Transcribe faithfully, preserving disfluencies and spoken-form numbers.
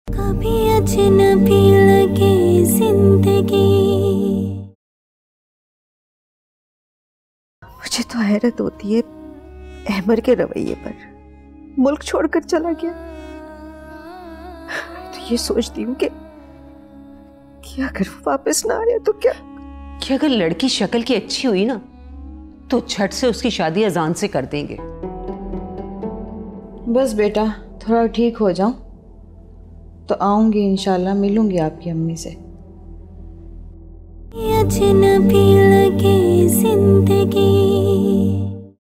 कभी अजनबी लगे जिंदगी। मुझे तो हैरत होती है अहमर के रवैये पर। मुल्क छोड़कर चला गया तो ये सोचती हूँ कि कि अगर वो वापस ना आया तो क्या। कि अगर लड़की शक्ल की अच्छी हुई ना तो झट से उसकी शादी अजान से कर देंगे। बस बेटा थोड़ा ठीक हो जाऊं तो आऊंगी इंशाल्लाह, मिलूंगी आपकी अम्मी से। अजनबी लगे जिंदगी।